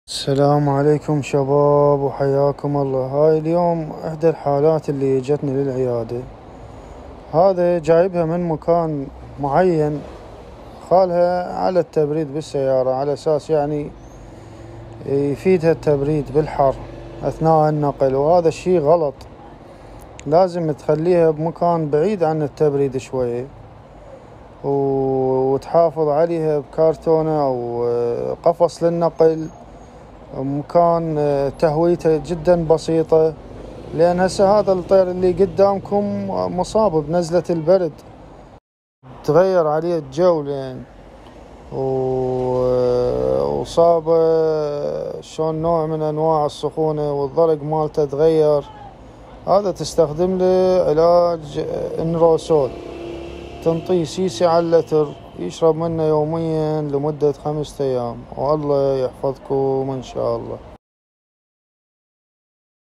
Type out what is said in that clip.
السلام عليكم شباب وحياكم الله. هاي اليوم إحدى الحالات اللي جتني للعيادة، هذا جايبها من مكان معين، خالها على التبريد بالسيارة على أساس يعني يفيدها التبريد بالحر أثناء النقل، وهذا الشي غلط. لازم تخليها بمكان بعيد عن التبريد شوية، وتحافظ عليها بكرتونة أو قفص للنقل، مكان تهويته جدا بسيطة، لأن هسه هذا الطير اللي قدامكم مصاب بنزلة البرد، تغير عليه الجو لين وصابه شلون نوع من أنواع السخونة والضرق مالته تغير. هذا تستخدم له علاج انروسول، تنطيه سيسي على اللتر، يشرب منه يوميا لمدة 5 أيام، والله يحفظكم إن شاء الله.